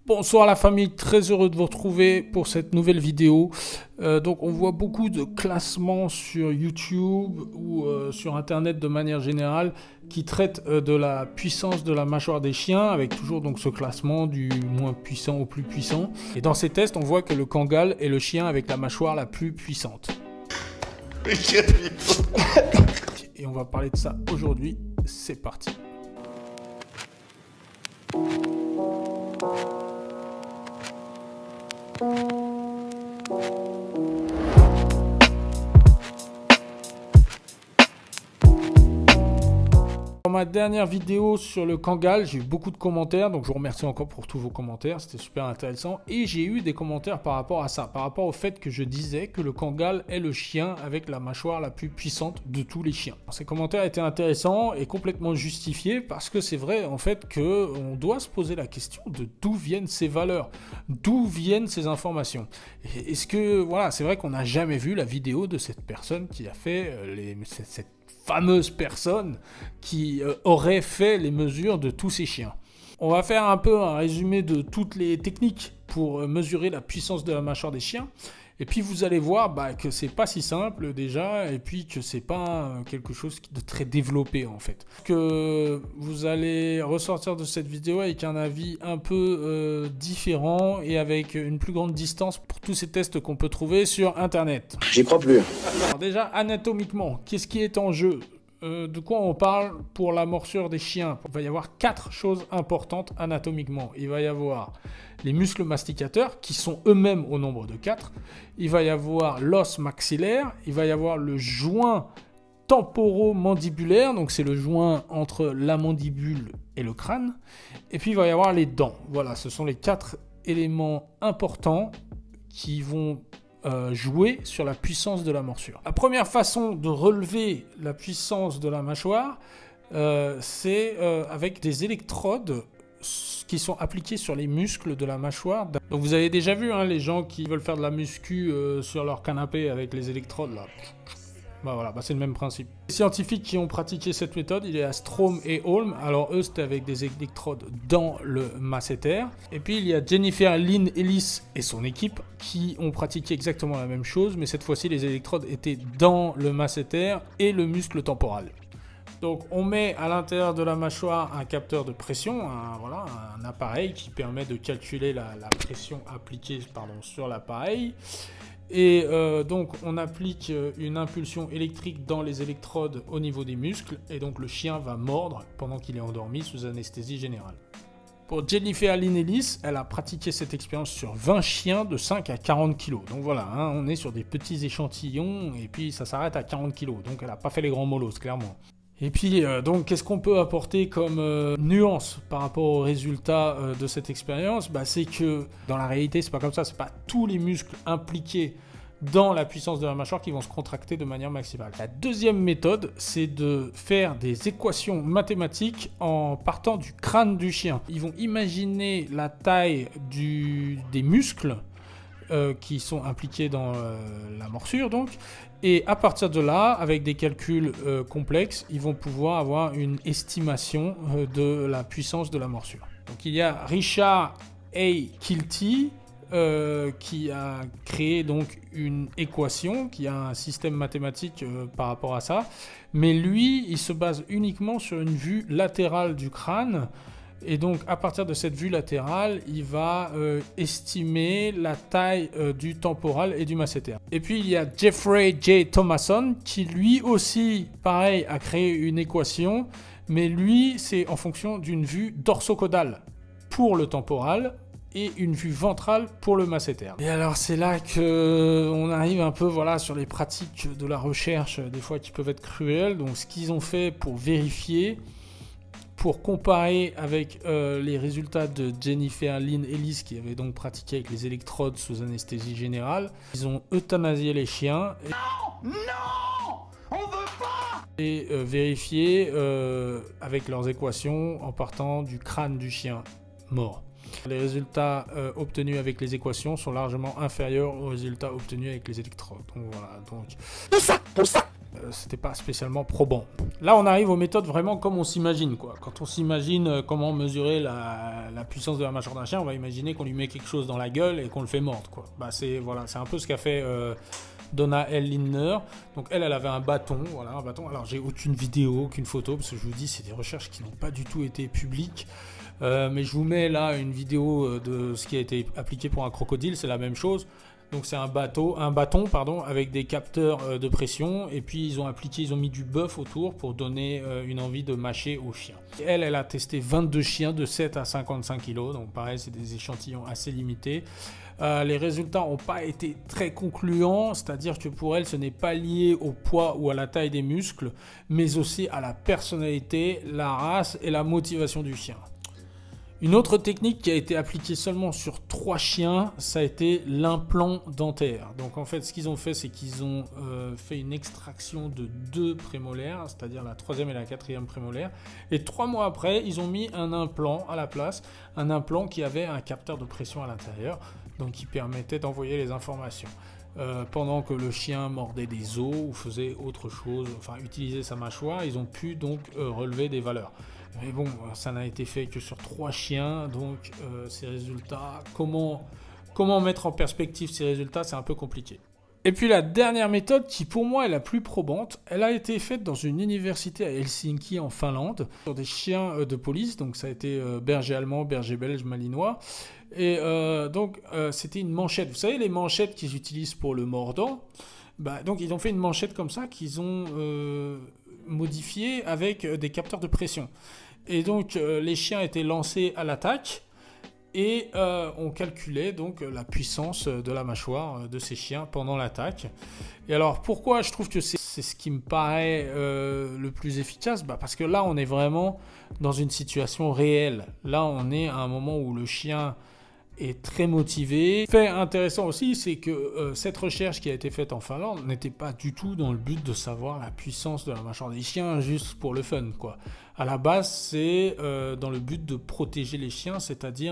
Bonsoir la famille, très heureux de vous retrouver pour cette nouvelle vidéo. Donc on voit beaucoup de classements sur YouTube ou sur internet de manière générale qui traitent de la puissance de la mâchoire des chiens avec toujours donc ce classement du moins puissant au plus puissant. Et dans ces tests on voit que le Kangal est le chien avec la mâchoire la plus puissante. Et on va parler de ça aujourd'hui, c'est parti. Dans ma dernière vidéo sur le Kangal, j'ai eu beaucoup de commentaires, donc je vous remercie encore pour tous vos commentaires, c'était super intéressant. Et j'ai eu des commentaires par rapport à ça, par rapport au fait que je disais que le Kangal est le chien avec la mâchoire la plus puissante de tous les chiens. Ces commentaires étaient intéressants et complètement justifiés parce que c'est vrai en fait qu'on doit se poser la question de d'où viennent ces valeurs, d'où viennent ces informations. Est-ce que, voilà, c'est vrai qu'on n'a jamais vu la vidéo de cette personne qui a fait cette fameuse personne qui aurait fait les mesures de tous ces chiens. On va faire un peu un résumé de toutes les techniques pour mesurer la puissance de la mâchoire des chiens. Et puis vous allez voir que c'est pas si simple déjà, et puis que c'est pas quelque chose de très développé en fait. Que vous allez ressortir de cette vidéo avec un avis un peu différent et avec une plus grande distance pour tous ces tests qu'on peut trouver sur internet. J'y crois plus. Alors déjà, anatomiquement, qu'est-ce qui est en jeu ? De quoi on parle pour la morsure des chiens? Il va y avoir 4 choses importantes anatomiquement. Il va y avoir les muscles masticateurs qui sont eux-mêmes au nombre de 4. Il va y avoir l'os maxillaire. Il va y avoir le joint temporomandibulaire, donc c'est le joint entre la mandibule et le crâne. Et puis il va y avoir les dents. Voilà, ce sont les 4 éléments importants qui vont jouer sur la puissance de la morsure. La première façon de relever la puissance de la mâchoire, c'est avec des électrodes qui sont appliquées sur les muscles de la mâchoire. Donc vous avez déjà vu les gens qui veulent faire de la muscu sur leur canapé avec les électrodes là. Voilà, c'est le même principe. Les scientifiques qui ont pratiqué cette méthode, il y a Strom et Holm. Alors eux, c'était avec des électrodes dans le masséter. Et puis il y a Jennifer Lynn Ellis et son équipe qui ont pratiqué exactement la même chose, mais cette fois-ci, les électrodes étaient dans le masséter et le muscle temporal. Donc on met à l'intérieur de la mâchoire un capteur de pression, un appareil qui permet de calculer la pression appliquée sur l'appareil. Et donc on applique une impulsion électrique dans les électrodes au niveau des muscles et donc le chien va mordre pendant qu'il est endormi sous anesthésie générale. Pour Jennifer Lynn Ellis, elle a pratiqué cette expérience sur 20 chiens de 5 à 40 kg. Donc voilà, on est sur des petits échantillons et puis ça s'arrête à 40 kg. Donc elle n'a pas fait les grands molosses, clairement. Et puis, donc, qu'est-ce qu'on peut apporter comme nuance par rapport aux résultats de cette expérience? C'est que dans la réalité, c'est pas comme ça. C'est pas tous les muscles impliqués dans la puissance de la mâchoire qui vont se contracter de manière maximale. La deuxième méthode, c'est de faire des équations mathématiques en partant du crâne du chien. Ils vont imaginer la taille des muscles qui sont impliqués dans la morsure donc, et à partir de là, avec des calculs complexes, ils vont pouvoir avoir une estimation de la puissance de la morsure. Donc il y a Richard A. Kilty qui a créé donc une équation, qui a un système mathématique par rapport à ça, mais lui, il se base uniquement sur une vue latérale du crâne. Et donc, à partir de cette vue latérale, il va estimer la taille du temporal et du masséter. Et puis, il y a Jeffrey J. Thomason, qui lui aussi, pareil, a créé une équation, mais lui, c'est en fonction d'une vue dorsocodale pour le temporal et une vue ventrale pour le masséter. Et alors, c'est là qu'on arrive un peu sur les pratiques de la recherche, des fois qui peuvent être cruelles. Donc, ce qu'ils ont fait pour vérifier, pour comparer avec les résultats de Jennifer Lynn Ellis qui avait donc pratiqué avec les électrodes sous anesthésie générale, ils ont euthanasié les chiens on veut pas et vérifié avec leurs équations en partant du crâne du chien mort. Les résultats obtenus avec les équations sont largement inférieurs aux résultats obtenus avec les électrodes. Donc voilà. c'était pas spécialement probant. Là, on arrive aux méthodes vraiment comme on s'imagine, quoi. Quand on s'imagine comment mesurer la puissance de la mâchoire d'un chien, on va imaginer qu'on lui met quelque chose dans la gueule et qu'on le fait mordre, quoi. Bah, c'est un peu ce qu'a fait Donna L. Lindner. Donc elle avait un bâton, voilà, un bâton. Alors j'ai aucune vidéo, aucune photo, parce que je vous dis, c'est des recherches qui n'ont pas du tout été publiques. Mais je vous mets là une vidéo de ce qui a été appliqué pour un crocodile, c'est la même chose. Donc c'est un bâton, avec des capteurs de pression, et puis ils ont mis du bœuf autour pour donner une envie de mâcher au chien. Elle a testé 22 chiens de 7 à 55 kg, donc pareil, c'est des échantillons assez limités. Les résultats n'ont pas été très concluants, c'est-à-dire que pour elle, ce n'est pas lié au poids ou à la taille des muscles, mais aussi à la personnalité, la race et la motivation du chien. Une autre technique qui a été appliquée seulement sur 3 chiens, ça a été l'implant dentaire. Donc en fait, ce qu'ils ont fait, c'est qu'ils ont fait une extraction de 2 prémolaires, c'est-à-dire la 3e et la 4e prémolaire. Et 3 mois après, ils ont mis un implant à la place, un implant qui avait un capteur de pression à l'intérieur, donc qui permettait d'envoyer les informations. Pendant que le chien mordait des os ou faisait autre chose, enfin utilisait sa mâchoire, ils ont pu donc relever des valeurs. Mais bon, ça n'a été fait que sur 3 chiens, donc ces résultats, comment mettre en perspective ces résultats, c'est un peu compliqué. Et puis la dernière méthode, qui pour moi est la plus probante, elle a été faite dans une université à Helsinki en Finlande, sur des chiens de police, donc ça a été berger allemand, berger belge, malinois. Et donc c'était une manchette, vous savez les manchettes qu'ils utilisent pour le mordant, donc ils ont fait une manchette comme ça qu'ils ont modifiée avec des capteurs de pression. Et donc les chiens étaient lancés à l'attaque et on calculait donc la puissance de la mâchoire de ces chiens pendant l'attaque. Et alors pourquoi je trouve que c'est ce qui me paraît le plus efficace, parce que là on est vraiment dans une situation réelle. Là on est à un moment où le chien est très motivé. Fait intéressant aussi, c'est que cette recherche qui a été faite en Finlande n'était pas du tout dans le but de savoir la puissance de la mâchoire des chiens juste pour le fun, quoi. À la base, c'est dans le but de protéger les chiens, c'est-à-dire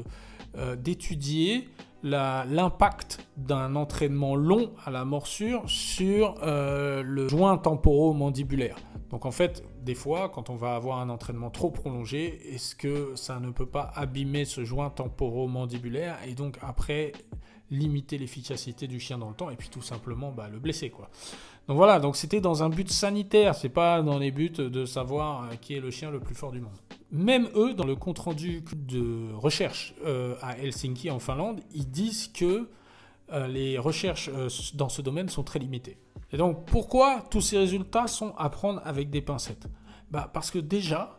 d'étudier l'impact d'un entraînement long à la morsure sur le joint temporomandibulaire. Donc en fait, des fois, quand on va avoir un entraînement trop prolongé, est-ce que ça ne peut pas abîmer ce joint temporomandibulaire et donc après limiter l'efficacité du chien dans le temps et puis tout simplement le blesser, quoi. Donc voilà, donc c'était dans un but sanitaire, c'est pas dans les buts de savoir qui est le chien le plus fort du monde. Même eux, dans le compte-rendu de recherche à Helsinki en Finlande, ils disent que les recherches dans ce domaine sont très limitées. Et donc pourquoi tous ces résultats sont à prendre avec des pincettes ? Parce que déjà,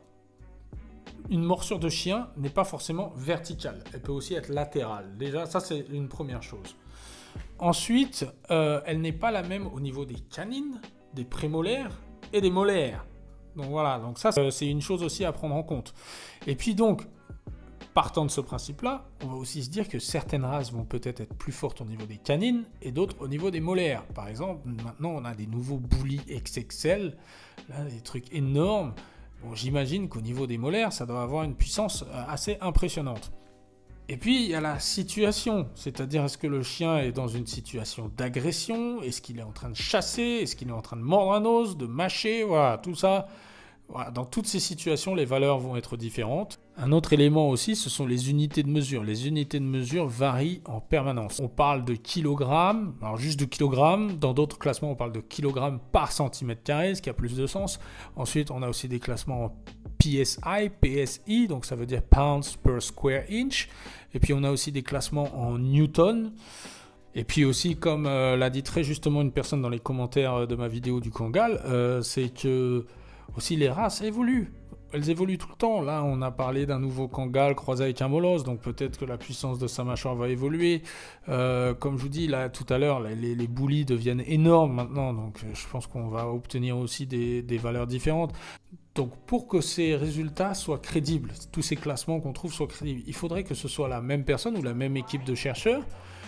une morsure de chien n'est pas forcément verticale, elle peut aussi être latérale. Déjà, ça c'est une première chose. Ensuite, elle n'est pas la même au niveau des canines, des prémolaires et des molaires. Donc voilà, donc ça c'est une chose aussi à prendre en compte. Et puis donc, partant de ce principe-là, on va aussi se dire que certaines races vont peut-être être plus fortes au niveau des canines et d'autres au niveau des molaires. Par exemple, maintenant on a des nouveaux bullies XXL, là, des trucs énormes. Bon, j'imagine qu'au niveau des molaires, ça doit avoir une puissance assez impressionnante. Et puis, il y a la situation, c'est-à-dire est-ce que le chien est dans une situation d'agression, est-ce qu'il est en train de chasser, est-ce qu'il est en train de mordre un os, de mâcher, voilà, tout ça. Voilà, dans toutes ces situations, les valeurs vont être différentes. Un autre élément aussi, ce sont les unités de mesure. Les unités de mesure varient en permanence. On parle de kilogrammes, alors juste de kilogrammes. Dans d'autres classements, on parle de kilogrammes par centimètre carré, ce qui a plus de sens. Ensuite, on a aussi des classements en PSI, PSI, donc ça veut dire pounds per square inch. Et puis, on a aussi des classements en newton. Et puis aussi, comme l'a dit très justement une personne dans les commentaires de ma vidéo du Kangal, c'est que aussi les races évoluent. Elles évoluent tout le temps. Là, on a parlé d'un nouveau Kangal croisé avec un molosse, donc peut-être que la puissance de sa mâchoire va évoluer. Comme je vous dis, là, tout à l'heure, les bullies deviennent énormes maintenant, donc je pense qu'on va obtenir aussi des valeurs différentes. Donc, pour que ces résultats soient crédibles, tous ces classements qu'on trouve soient crédibles, il faudrait que ce soit la même personne ou la même équipe de chercheurs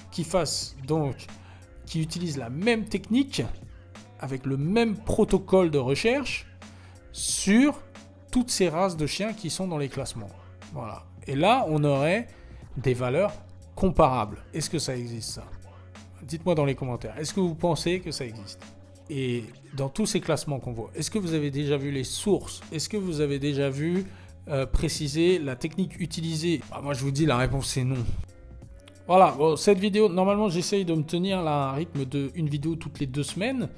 qui utilise la même technique avec le même protocole de recherche sur toutes ces races de chiens qui sont dans les classements. Voilà. Et là, on aurait des valeurs comparables. Est-ce que ça existe, ça ? Dites-moi dans les commentaires. Est-ce que vous pensez que ça existe ? Et dans tous ces classements qu'on voit, est-ce que vous avez déjà vu les sources? Est-ce que vous avez déjà vu préciser la technique utilisée? Moi, je vous dis, la réponse c'est non. Voilà, bon, cette vidéo, normalement, j'essaye de me tenir à un rythme d'une vidéo toutes les 2 semaines.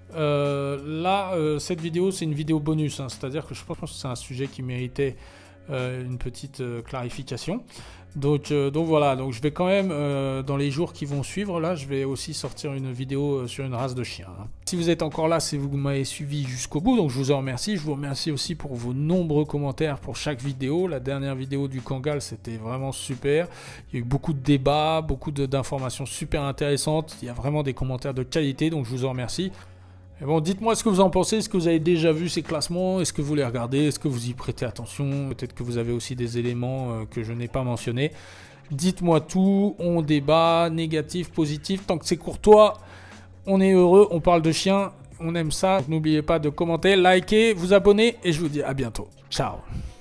Cette vidéo, c'est une vidéo bonus, hein, c'est-à-dire que je pense que c'est un sujet qui méritait une petite clarification. Donc voilà, donc je vais quand même, dans les jours qui vont suivre, là, je vais aussi sortir une vidéo sur une race de chien. Hein. Si vous êtes encore là, c'est vous m'avez suivi jusqu'au bout, donc je vous en remercie. Je vous remercie aussi pour vos nombreux commentaires pour chaque vidéo. La dernière vidéo du Kangal, c'était vraiment super. Il y a eu beaucoup de débats, beaucoup d'informations super intéressantes. Il y a vraiment des commentaires de qualité, donc je vous en remercie. Et bon, dites-moi ce que vous en pensez. Est-ce que vous avez déjà vu ces classements? Est-ce que vous les regardez? Est-ce que vous y prêtez attention? Peut-être que vous avez aussi des éléments que je n'ai pas mentionnés. Dites-moi tout. On débat, négatif, positif. Tant que c'est courtois, on est heureux. On parle de chiens. On aime ça. N'oubliez pas de commenter, liker, vous abonner. Et je vous dis à bientôt. Ciao.